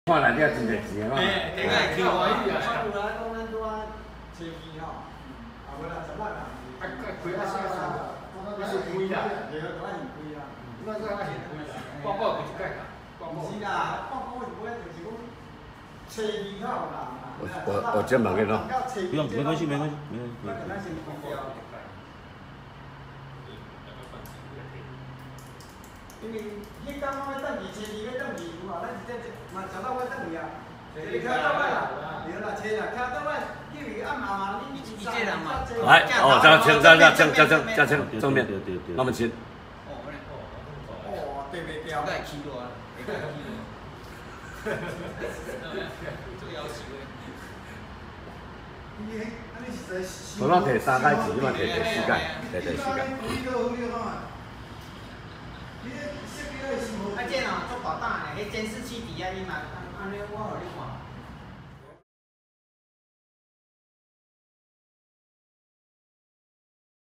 看内底真侪钱啊！ 哎，这个会去我伊啊。 啊，有来讲咱拄啊车机吼，啊无啦10万啦， 啊，开啊啥啥，你是开啦， 对，都爱开啦。 那是爱先开啦，广告不是盖啦，广告。 是啦，广告是无一定是讲车机较有人啦。 我肩膀给弄。 不用，没关系，没关系，没关系。 咱先广告。因为迄天我要等去，车机要等去，有啊，咱直接嘛找到我等去啊。你看到我啦，对啦，车啦，看到我，因为按妈妈你一个人嘛。 来，哦，这样请正面，那么请。 哦，对袂掉。 该起落啊，该起落。这个要求诶。 我咱摕3届钱，你嘛摕4届，摕4届。 啊，这哦，做大胆的，迄监视器底下你嘛，安尼我互你看。